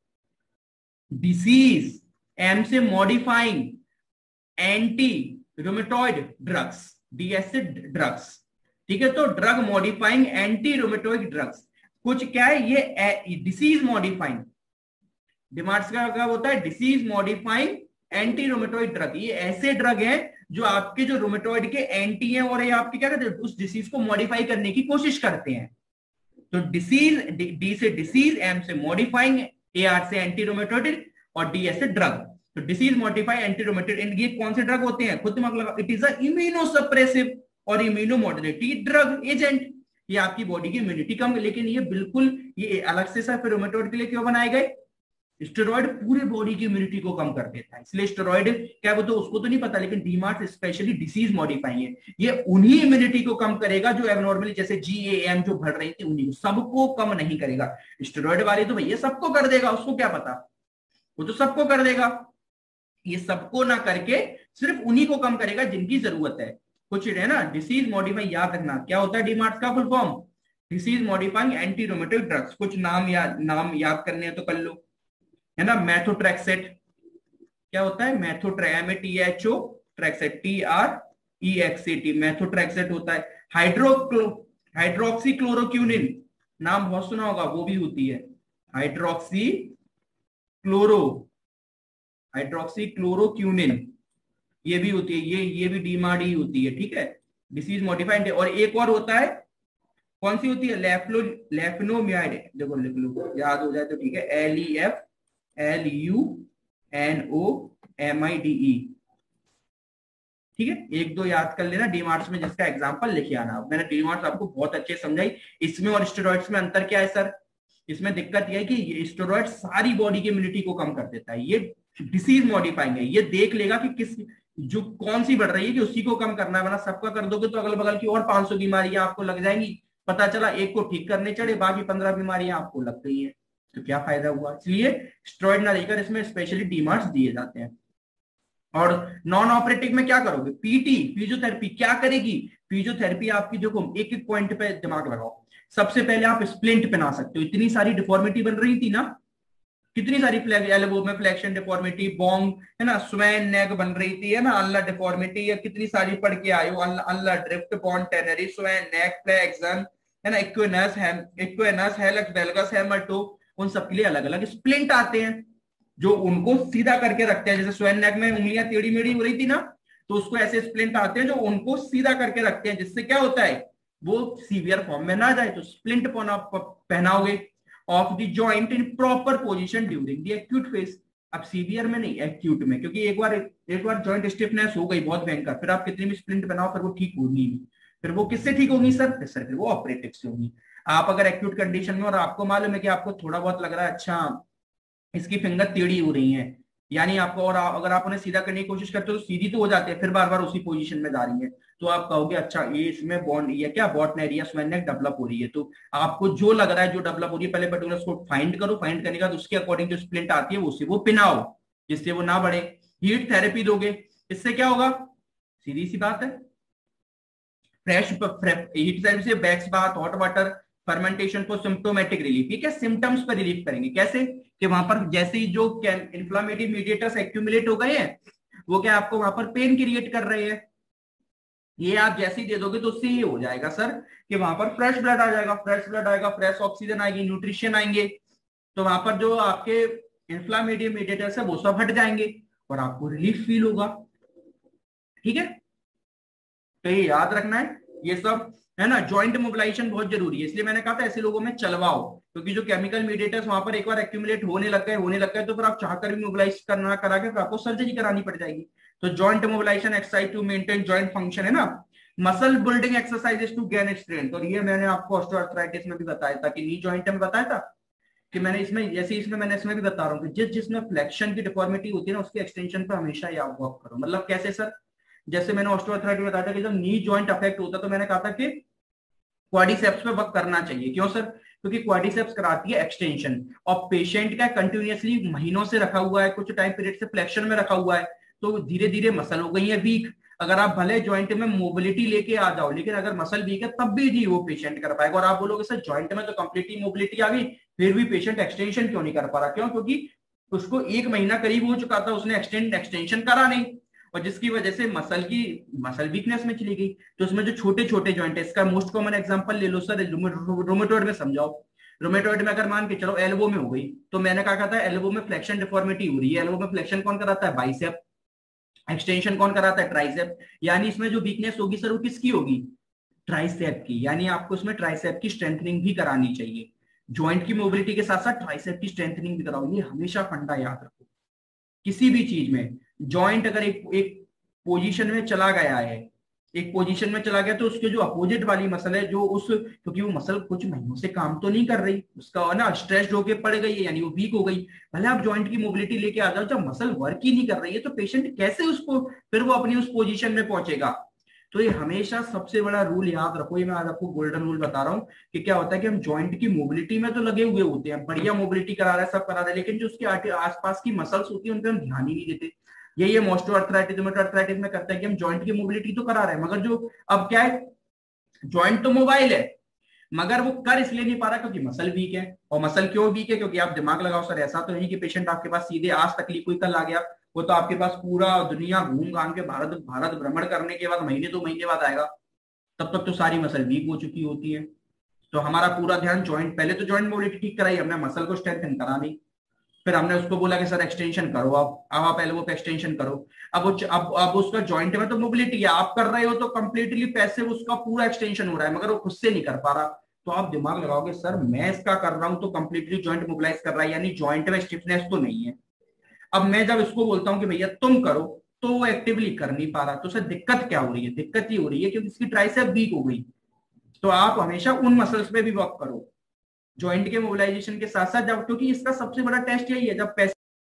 डिसीज, एम से modifying anti rheumatoid drugs, DSA drugs, ठीक है। तो drug modifying anti rheumatoid drugs, कुछ क्या है ये डिसीज मॉडिफाइंग, डिमार्ट्स का क्या होता है, disease modifying anti rheumatoid drug, ये ऐसे ड्रग हैं जो आपके जो रूमेटॉइड के एंटी हैं और ये आपके क्या कहते हैं उस डिसीज को मॉडिफाई करने की कोशिश करते हैं। तो डिसीज, डी से डिसीज, एम से मॉडिफाइंग, ए आर से एंटी रोमेटोइड और डी एस से ड्रग। तो डिसीज मॉडिफाई एंटी रोमेटोइड, ये कौन से ड्रग होते हैं, खुद दिमाग लगा, इट इज अ इम्यूनोसप्रेसिव और इम्यूनोमोडुलेटरी ड्रग एजेंट। ये आपकी बॉडी की इम्यूनिटी कम, लेकिन ये बिल्कुल ये अलग से सर रोमेटोइड के लिए क्यों बनाए गए, स्टेरॉइड पूरे बॉडी की इम्यूनिटी को कम कर देता है, इसलिए स्टेरॉइड क्या वो तो उसको तो नहीं पता, लेकिन डीमार्ट स्पेशली डिसीज मॉडिफाइंग है, ये उन्हीं इम्यूनिटी को कम करेगा जो एबनॉर्मली जैसे जी ए एम जो बढ़ रही थी उन्हीं को, सबको कम नहीं करेगा। स्टेरॉइड वाले तो भैया सबको कर देगा, उसको क्या पता, वो तो सबको कर देगा, ये सबको ना करके सिर्फ उन्हीं को कम करेगा जिनकी जरूरत है। कुछ है ना डिसीज मॉडिफाई, याद रखना क्या होता है डीमार्ट का full form, disease modifying anti rheumatoid drugs. कुछ नाम याद नाम याद करने हैं तो कर लो, है ना। मैथोट्रेक्सेट क्या होता है, मैथोट्रे टी एच ओ ट्रेक्सेट T R E X A T, methotrexate होता है। हाइड्रोक्लो हाइड्रोक्सी क्लोरोक्यूनिन नाम बहुत सुना होगा, वो भी होती है हाइड्रोक्सी क्लोरो हाइड्रोक्सी क्लोरोक्यूनिन, ये भी होती है, ये ये भी डीमार्ड ही होती है, ठीक है, डिसीज मॉडिफाइड। और एक और होता है, कौन सी होती है, लेफ्लो लेफनोमियाइड, देखो लिख लो याद हो जाए तो ठीक है, L E F L U N O M I D E, ठीक है, एक दो याद कर लेना डीमार्ट्स में, जिसका एग्जांपल लिखे आना। मैंने डीमार्ट्स आपको बहुत अच्छे समझाई। इसमें और स्टेरॉइड्स में अंतर क्या है सर, इसमें दिक्कत यह है कि ये स्टेरॉइड सारी बॉडी की इम्यूनिटी को कम कर देता है, ये डिसीज मॉडिफाइंग है, ये देख लेगा कि किस जो कौन सी बढ़ रही है कि उसी को कम करना है, वरना सबका कर दोगे तो अगल बगल की और पांच सौ बीमारियां आपको लग जाएंगी, पता चला एक को ठीक करने चढ़े बाकी पंद्रह बीमारियां आपको लग गई है, तो क्या फायदा हुआ। इसलिए स्टेरॉइड ना लेकर इसमें स्पेशली डीमार्ट्स दिए जाते हैं। और नॉन ऑपरेटिव में क्या करोगे, पीटी फिजियोथेरेपी क्या करेगी, फिजियोथेरेपी आपकी जो एक एक पॉइंट पे दिमाग लगाओ। सबसे पहले आप स्प्लिंट पहना सकते हो, इतनी सारी डिफॉर्मिटी बन रही थी ना, कितनी सारी एल्बो में फ्लेक्शन डिफॉर्मिटी, बॉन्ग है ना, स्वेन नेक बन रही थी है ना, अल्ला डिफॉर्मिटी, या कितनी सारी पढ़ के आयो, अल्ला drift, boutonniere, swan neck, flexion है ना, इक्विनस है, इक्विनस हेलक्स बेलगस हेमरटो, उन सबके लिए अलग अलग स्प्लिंट आते हैं जो उनको सीधा करके रखते हैं। जैसे स्वेन नेक में उंगलियां टेढ़ी मेढ़ी हो रही थी ना, तो उसको ऐसे स्प्लिंट आते हैं जो उनको सीधा करके रखते हैं, जिससे क्या होता है वो सीवियर फॉर्म में ना जाए। तो स्प्लिंट पहनाओगे of the joint in proper position during the acute phase. अब सीवियर में नहीं, एक्यूट में, क्योंकि एक बार एक बार जॉइंट स्टिफनेस हो गई बहुत भयंकर, फिर आप कितनी भी स्प्लिंट बनाओ फिर वो ठीक होगी नहीं। फिर वो किससे ठीक होगी सर, सर फिर वो ऑपरेटिव से होगी। आप अगर एक्यूट कंडीशन में और आपको मालूम है कि आपको थोड़ा बहुत लग रहा है अच्छा इसकी फिंगर टेढ़ी हो रही है, यानी आपको, और अगर आप उन्हें सीधा करने की कोशिश करते हो तो सीधी तो हो जाती है, फिर बार बार उसी पोजीशन में जा रही है, तो आप कहोगे अच्छा ये इसमें बॉन्ड ये क्या बॉट नेरिया स्वेन नेक डेवलप हो रही है। तो आपको जो लग रहा है जो डेवलप हो रही है पहले पर्टिकुलर उसको फाइंड करो, फाइंड करने के बाद उसके अकॉर्डिंग जो स्प्लिंट आती है उससे वो पिनाओ, जिससे वो ना बढ़े। हीट थेरेपी दोगे, इससे क्या होगा, सीधी सी बात है, फ्रेश हीट थेरेपी से wax bath, hot water, fomentation for symptomatic relief, ये क्या सिम्टम्स पर रिलीफ करेंगे, कैसे कि वहां पर जैसे ही जो इन्फ्लामेटरी मीडिएटर्स एक्यूमुलेट हो गए हैं वो क्या आपको वहां पर पेन क्रिएट कर रहे हैं, ये आप जैसे ही दे दोगे तो उससे ये हो जाएगा सर कि वहां पर फ्रेश ब्लड आ जाएगा, फ्रेश ब्लड आएगा, फ्रेश ऑक्सीजन आएगी, न्यूट्रिशन आएंगे, तो वहां पर जो आपके इन्फ्लामेटरी मीडिएटर्स है वो सब हट जाएंगे और आपको रिलीफ फील होगा, ठीक है। तो ये याद रखना है ये सब है ना। जॉइंट मोबिलाइजेशन बहुत जरूरी है, इसलिए मैंने कहा था ऐसे लोगों में चलवाओ, क्योंकि जो केमिकल मीडिएटर्स वहां पर एक बार एक्यूमुलेट होने लग गए होने लग गए तो फिर आप चाहकर भी मोबिलाइज करना करा के फिर आपको सर्जरी करानी पड़ जाएगी। तो joint mobilisation exercise to maintain joint function है ना। Muscle building exercises to gain strength, और ये मैंने आपको ऑस्टियोआर्थराइटिस में भी बताया था कि नी जॉइंट में बताया था कि मैंने इसमें जैसे इसमें मैंने इसमें भी बता रहा हूँ कि जिस जिसमें फ्लेक्शन की डिफॉर्मिटी होती है ना उसके एक्सटेंशन पर हमेशा ये आप वर्क करो। मतलब कैसे सर, जैसे मैंने ऑस्टियोआर्थराइटिस बताया था कि जब नी जॉइंट अफेक्ट होता तो मैंने कहा था कि क्वाड्रिसेप्स पे वर्क करना चाहिए। क्यों सर, क्योंकि क्वाड्रिसेप्स कराती है एक्सटेंशन, और पेशेंट का कंटिन्यूअसली महीनों से रखा हुआ है, कुछ टाइम पीरियड से फ्लेक्शन में रखा हुआ है, तो धीरे धीरे मसल हो गई है वीक। अगर आप भले ज्वाइंट में मोबिलिटी लेके आ जाओ, लेकिन अगर मसल वीक है तब भी नहीं वो पेशेंट कर पाएगा। और आप बोलोगे सर ज्वाइंट में तो कंप्लीटली मोबिलिटी आ गई फिर भी पेशेंट एक्सटेंशन क्यों नहीं कर पा रहा, क्यों, क्योंकि उसको एक महीना करीब हो चुका था, उसने एक्सटेंड एक्सटेंशन करा नहीं, और जिसकी वजह से मसल की मसल वीकनेस में चली गई। तो उसमें जो छोटे छोटे जॉइंट है, इसका मोस्ट कॉमन एग्जांपल ले लो सर, रोमेटॉइड में समझाओ। रोमेटॉइड में अगर मान के चलो एल्बो में हो गई, तो मैंने कहा था एल्बो में फ्लेक्शन डिफॉर्मिटी हो रही है, एल्बो में फ्लेक्शन कौन कराता है, बाइसेप, एक्सटेंशन कौन कराता है, ट्राइसेप। यानी इसमें जो वीकनेस होगी सर वो किसकी होगी, ट्राइसेप की, यानी आपको उसमें ट्राइसेप की स्ट्रेंथनिंग भी करानी चाहिए। जॉइंट की मोबिलिटी के साथ साथ ट्राइसेप की स्ट्रेंथनिंग भी कराओ, ये हमेशा फंडा याद रखो किसी भी चीज में। जॉइंट अगर एक एक पोजीशन में चला गया है, एक पोजीशन में चला गया, तो उसके जो अपोजिट वाली मसल है, जो उस, क्योंकि वो मसल कुछ महीनों से काम तो नहीं कर रही, उसका ना स्ट्रेस होके पड़ गई है, यानी वो वीक हो गई। भले आप जॉइंट की मोबिलिटी लेके आ जाओ, जब मसल वर्क ही नहीं कर रही है तो पेशेंट कैसे उसको फिर वो अपनी उस पोजीशन में पहुंचेगा। तो ये हमेशा सबसे बड़ा रूल याद रखो, ये मैं आज आपको गोल्डन रूल बता रहा हूँ कि क्या होता है कि हम जॉइंट की मोबिलिटी में तो लगे हुए होते हैं, बढ़िया मोबिलिटी करा रहे हैं, सब करा रहे हैं, लेकिन जो उसके आसपास की मसल्स होती है उन पर हम ध्यान ही नहीं देते। ये ये मोस्टोआर्थराइटिस अर्थराइटिस में करता है कि हम जॉइंट की मोबिलिटी तो करा रहे हैं, मगर जो अब क्या है, जॉइंट तो मोबाइल है मगर वो कर इसलिए नहीं पा रहा क्योंकि मसल वीक है। और मसल क्यों वीक है, क्योंकि आप दिमाग लगाओ सर, ऐसा तो नहीं कि पेशेंट आपके पास सीधे आज तकलीफ कोई कल आ गया, वो तो आपके पास पूरा दुनिया घूम घाम के भारत भारत भ्रमण करने के बाद महीने दो महीने बाद आएगा, तब तक तो सारी मसल वीक हो चुकी होती है। तो हमारा पूरा ध्यान जॉइंट, पहले तो जॉइंट मोबिलिटी ठीक कराई हमने, मसल को स्ट्रेंथन करा दी, फिर हमने उसको बोला कि सर एक्सटेंशन करो, आप अब आप एल्बो पे एक्सटेंशन करो। अब अब अब उसका जॉइंट में तो मोबिलिटी है, आप कर रहे हो तो कंप्लीटली पैसे उसका पूरा एक्सटेंशन हो रहा है, मगर वो खुद से नहीं कर पा रहा। तो आप दिमाग लगाओगे सर मैं इसका कर रहा हूं तो कंप्लीटली जॉइंट मोबिलाइज कर रहा है, यानी जॉइंट में स्टिफनेस तो नहीं है। अब मैं जब इसको बोलता हूं कि भैया तुम करो, तो वो एक्टिवली कर नहीं पा रहा। तो सर दिक्कत क्या हो रही है, दिक्कत ये हो रही है कि इसकी ट्राइसेप वीक हो गई। तो आप हमेशा उन मसल्स पे भी वर्क करो जॉइंट के मोबिलाइजेशन के साथ साथ, जब, क्योंकि इसका सबसे बड़ा टेस्ट यही है, जब पैसे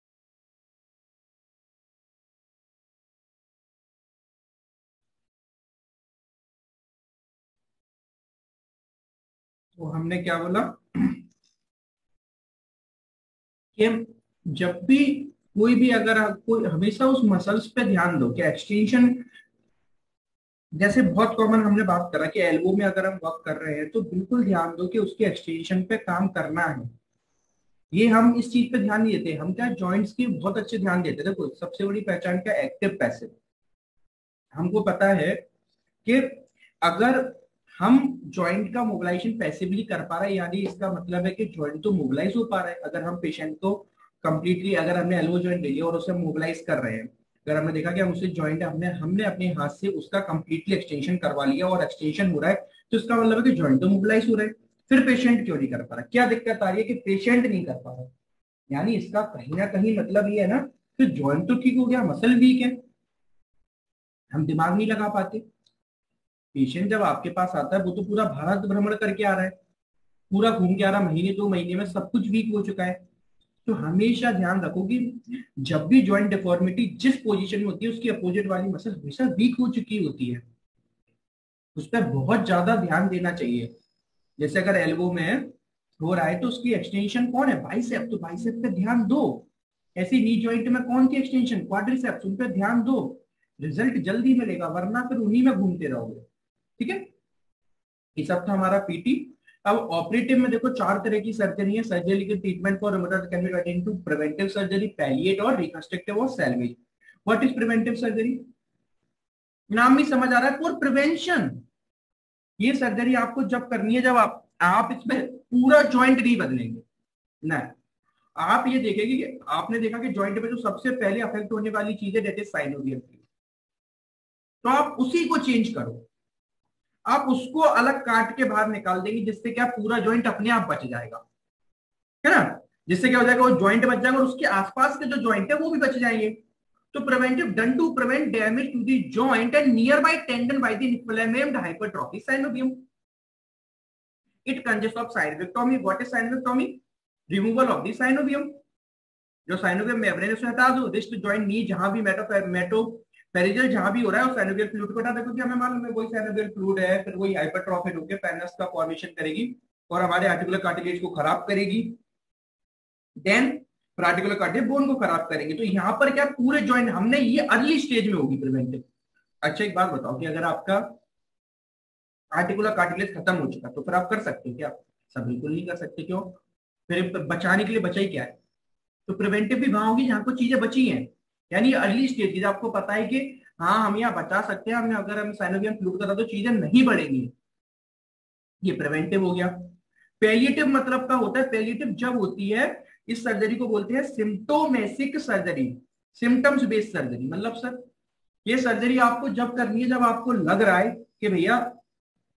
तो हमने क्या बोला कि जब भी कोई भी अगर कोई, हमेशा उस मसल्स पे ध्यान दो कि एक्सटेंशन, जैसे बहुत कॉमन हमने बात करा कि एल्बो में अगर हम वर्क कर रहे हैं तो बिल्कुल ध्यान दो कि उसके एक्सटेंशन पे काम करना है। ये हम इस चीज पे ध्यान नहीं देते, हम क्या जॉइंट्स की बहुत अच्छे ध्यान देते थे। देखो सबसे बड़ी पहचान क्या, एक्टिव पैसिव। हमको पता है कि अगर हम जॉइंट का मोबिलाइजेशन पैसिवली कर पा रहे हैं, यानी इसका मतलब है कि जॉइंट तो मोबिलाइज हो पा रहा है। अगर हम पेशेंट को कंप्लीटली, अगर हमने एल्बो जॉइंट ले लिया और उसे मोबिलाइज कर रहे हैं, अगर हमने देखा कि हम उसे जॉइंट हमने हमने अपने हाथ से उसका कंप्लीटली एक्सटेंशन करवा लिया और एक्सटेंशन हो रहा है, तो इसका मतलब है कि जॉइंट तो मोबिलाइज हो रहा है। फिर पेशेंट क्यों नहीं कर पा रहा, क्या दिक्कत आ रही है कि पेशेंट नहीं कर पा रहा, यानी इसका कहीं ना कहीं मतलब ये है ना कि जॉइंट तो ठीक हो गया, मसल वीक है, हम दिमाग नहीं लगा पाते। पेशेंट जब आपके पास आता है वो तो पूरा भारत भ्रमण करके आ रहा है, पूरा घूम के आ रहा, महीने दो महीने में सब कुछ वीक हो चुका है। तो हमेशा ध्यान रखो कि जब भी जॉइंट डिफॉर्मिटी जिस पोजीशन में होती है उसकी अपोजिट वाली मसल हमेशा वीक हो चुकी होती है, उस पर बहुत ज्यादा ध्यान देना चाहिए। जैसे अगर एल्बो में हो रहा है तो उसकी एक्सटेंशन कौन है, बाइसेप, तो बाइसेप पे ध्यान दो। ऐसी नी जॉइंट में कौन सी एक्सटेंशन, क्वाड्रिसेप्स, उन पे ध्यान दो, रिजल्ट जल्दी मिलेगा, वरना फिर उन्हीं में घूमते रहोगे। ठीक है, ये सब था हमारा पीटी। अब ऑपरेटिव में देखो चार तरह की सर्जरी है। सर्जरी के treatment for rheumatoid can be divided into preventive surgery, palliate और रिकंस्ट्रक्टिव और salvage. What is preventive surgery, नाम भी समझ आ रहा है, फॉर प्रिवेंशन। ये सर्जरी आपको जब करनी है जब आप आप इसमें पूरा जॉइंट नहीं बदलेंगे ना, आप ये देखेंगे कि आपने देखा कि जॉइंट में जो सबसे पहले अफेक्ट होने वाली चीज है दैट इज साइनोवियल, तो आप उसी को चेंज करो, आप उसको अलग काट के बाहर निकाल देंगे, जिससे क्या पूरा जॉइंट अपने आप बच जाएगा, है ना। जिससे क्या हो जाएगा, वो जॉइंट बच जाएगा और उसके आसपास के जो जॉइंट है वो भी बच जाएंगे। तो preventive done to prevent damage to the joint and near by tendon by the inflamed hypertrophy synovium. It consist of synovectomy. What is synovectomy, removal of the synovium, जो साइनोवियम मेम्ब्रेन से हटा दो, डिस्ट जॉइंट नी जहां भी मेटो मेटो पेरिजल जहां भी हो रहा है, उस साइनोवियल फ्लूइड को हटा दो, क्योंकि हमें मालूम है वही साइनोवियल फ्लूइड है, फिर वही हाइपरट्रॉफी होकर पेनस का फॉर्मेशन करेगी और हमारे आर्टिकुलर कार्टिलेज को खराब करेगी, देन आर्टिकुलर कार्टिलेज बोन को खराब करेंगे। तो यहाँ पर क्या पूरे जॉइंट हमने ये अर्ली स्टेज में होगी प्रिवेंटिव। अच्छा एक बात बताओ कि अगर आपका आर्टिकुलर कार्टिलेज खत्म हो चुका तो फिर आप कर सकते हो क्या, सब बिल्कुल नहीं कर सकते। क्यों, फिर बचाने के लिए बचा ही क्या है। तो प्रिवेंटिव भी वहां होगी जहां कुछ चीजें बची हैं, यानी अर्ली स्टेज की आपको पता है कि हाँ हम यहाँ बचा सकते हैं, हमें अगर हम साइनोवियम फ्लूइड करा तो चीजें नहीं बढ़ेंगी, ये प्रिवेंटिव हो गया। पैलिएटिव मतलब का होता है, पैलिएटिव जब होती है, इस सर्जरी को बोलते हैं symptomatic surgery, symptoms based surgery. मतलब सर ये सर्जरी आपको जब करनी है जब आपको लग रहा है कि भैया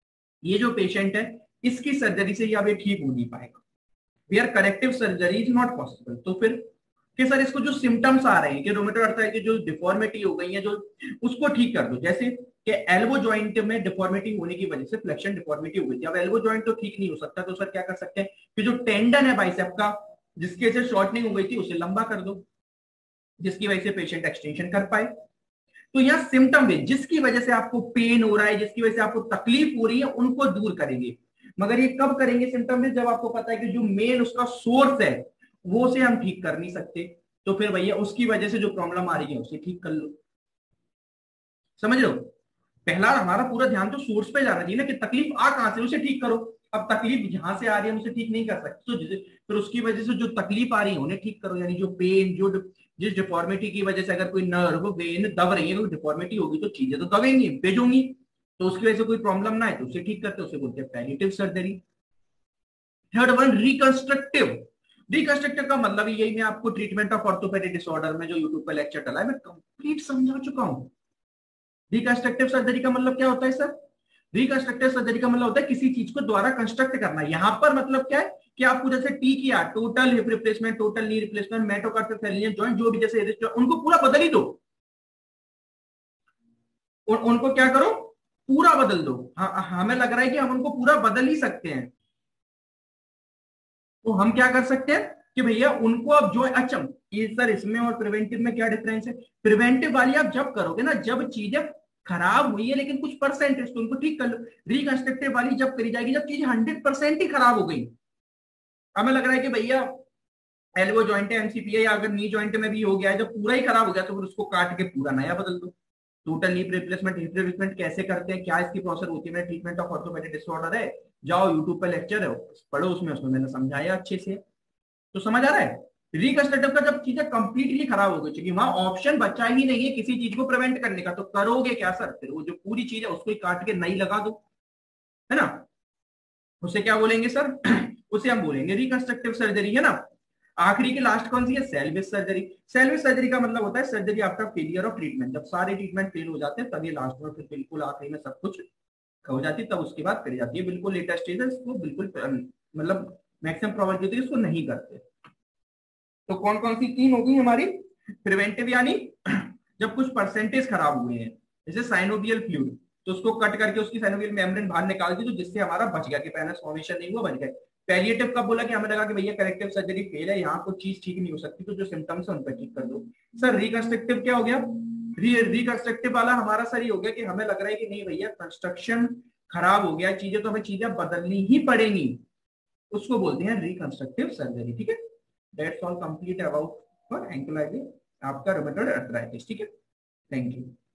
ये जो पेशेंट है इसकी सर्जरी से अब ये ठीक हो नहीं पाएगा, where corrective surgery is not possible. तो फिर कि सर इसको जो सिम्टम्स आ रहे हैं कि रोमेटॉइड अर्थराइटिस की जो डिफॉर्मिटी हो गई है जो, उसको ठीक कर दो। जैसे कि एल्बो जॉइंट में डिफॉर्मिटी होने की वजह से फ्लेक्शन डिफॉर्मिटी हो गई थी, अब एल्बो जॉइंट तो ठीक नहीं हो सकता, तो सर क्या कर सकते हैं कि जो टेंडन है बाइसेप का जिसकी वजह से शॉर्टनिंग हो गई थी उसे लंबा कर दो, जिसकी वजह से पेशेंट एक्सटेंशन कर पाए। तो यहाँ सिम्टम में जिसकी वजह से आपको पेन हो रहा है, जिसकी वजह से आपको तकलीफ हो रही है, उनको दूर करेंगे। मगर ये कब करेंगे सिम्टम में, जब आपको पता है कि जो मेन उसका सोर्स है वो से हम ठीक कर नहीं सकते, तो फिर भैया उसकी वजह से जो प्रॉब्लम आ रही है उसे ठीक कर लो। समझ लो, पहला हमारा पूरा ध्यान तो सोर्स पे जाना चाहिए ना कि तकलीफ आ कहां से, उसे ठीक करो। अब तकलीफ जहां से आ रही है उसे ठीक नहीं कर सकते, तो फिर उसकी वजह से जो तकलीफ आ रही है उन्हें ठीक करो। यानी जो पेन, जो जिस डिफॉर्मिटी की वजह से अगर कोई नर्व वेन दब रही है, कोई डिफॉर्मिटी होगी तो चीजें तो दबेंगी, बेजोंगी, तो उसकी वजह से कोई प्रॉब्लम ना है तो उसे ठीक करते, उसे बोलते हैं palliative surgery. Third one reconstructive. Reconstructive का मतलब यही, मैं आपको ट्रीटमेंट ऑफ ऑर्थोपेडिक डिसऑर्डर में जो यूट्यूब पे लेक्चर चला है मैं कंप्लीट समझा चुका हूं। रिकंस्ट्रक्टिव सर्जरी का मतलब क्या होता है सर, रिकंस्ट्रक्टिव सर्जरी का मतलब होता है किसी चीज को द्वारा कंस्ट्रक्ट करना। यहां पर मतलब क्या है कि आपको जैसे टी किया, total hip replacement, total knee replacement, metacarpal joint जो भी जैसे उनको पूरा बदल ही दो, उन, उनको क्या करो पूरा बदल दो। हाँ, हमें लग रहा है कि हम उनको पूरा बदल ही सकते हैं, तो हम क्या कर सकते हैं कि भैया उनको अब जो अच्छा ये सर इसमें और प्रिवेंटिव में क्या डिफरेंस है। प्रिवेंटिव वाली आप जब करोगे ना जब चीजें खराब हुई है लेकिन कुछ परसेंटेज तो उनको ठीक कर लो। रिकंस्ट्रक्टिव वाली जब करी जाएगी जब चीज हंड्रेड परसेंट ही खराब हो गई। हमें लग रहा है कि भैया एल्बो जॉइंट है, एमसीपीआई अगर नी जॉइंट में भी हो गया है, जब पूरा ही खराब हो गया तो फिर उसको काट के पूरा नया बदल दो। Total knee replacement, hip replacement कैसे करते हैं, क्या इसकी प्रोसेस होती है, ट्रीटमेंट ऑफ ऑर्थोपेडिक डिसऑर्डर है, जाओ यूट्यूब पे लेक्चर है पढ़ो, उसमें उसमें मैंने समझाया अच्छे से। तो समझ आ रहा है। रिकंस्ट्रक्टिव का जब चीजें कंप्लीटली खराब हो गई, क्योंकि वहां ऑप्शन बचा ही नहीं है किसी चीज को प्रिवेंट करने का, तो करोगे क्या सर, फिर वो जो पूरी चीज है उसको ही काट के नई लगा दो, है ना। उसे क्या बोलेंगे सर उसे हम बोलेंगे रिकंस्ट्रक्टिव सर्जरी, है ना। आखिरी की लास्ट कौन सी है, सेल्वेज सर्जरी। सेल्वेज सर्जरी का मतलब होता है surgery after failure of treatment, जब सारे ट्रीटमेंट फेल हो जाते हैं तब ये लास्ट में फिर बिल्कुल आखिरी में सब कुछ हो जाती है, तब उसके बाद करी जाती है। बिल्कुल लेटेस्ट चीज है, इसको बिल्कुल मतलब मैक्सिमम प्रोबेबिलिटी है इसको नहीं करते। तो कौन कौन सी तीन होगी हमारी, प्रिवेंटिव यानी जब कुछ परसेंटेज खराब हुए हैं, जैसे साइनोवियल फ्लूइड, तो उसको कट करके उसकी साइनोवियल मेम्ब्रेन बाहर निकाल दी, तो जिससे हमारा बच गया कि पेनस फॉर्मेशन नहीं हुआ, बच गए। पैलिएटिव का बोला कि हमें लगा कि भैया करेक्टिव सर्जरी फेल है, यहाँ कुछ चीज ठीक नहीं हो सकती, तो जो सिम्टम्स है उन पर ठीक कर दो। सर रिकंस्ट्रक्टिव क्या हो गया, रिकंस्ट्रक्टिव वाला हमारा सर ये हो गया कि हमें लग रहा है कि नहीं भैया कंस्ट्रक्शन खराब हो गया, चीजें तो हमें चीजें बदलनी ही पड़ेंगी, उसको बोलते हैं रिकंस्ट्रक्टिव सर्जरी। ठीक है, that's all complete about for एंकियोलॉजी आपका रूमेटॉइड अर्थराइटिस। ठीक है, थैंक यू।